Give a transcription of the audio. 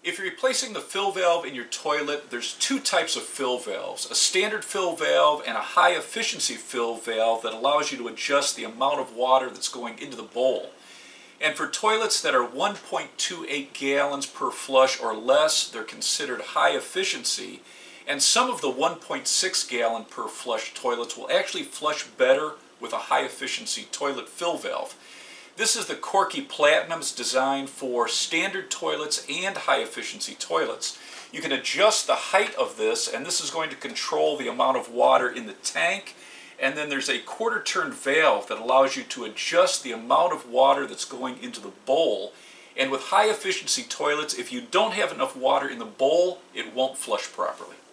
If you're replacing the fill valve in your toilet, there's two types of fill valves. A standard fill valve and a high efficiency fill valve that allows you to adjust the amount of water that's going into the bowl. And for toilets that are 1.28 gallons per flush or less, they're considered high efficiency. And some of the 1.6 gallon per flush toilets will actually flush better with a high efficiency toilet fill valve. This is the Korky Platinum. It's designed for standard toilets and high efficiency toilets. You can adjust the height of this, and this is going to control the amount of water in the tank. And then there's a quarter turn valve that allows you to adjust the amount of water that's going into the bowl. And with high efficiency toilets, if you don't have enough water in the bowl, it won't flush properly.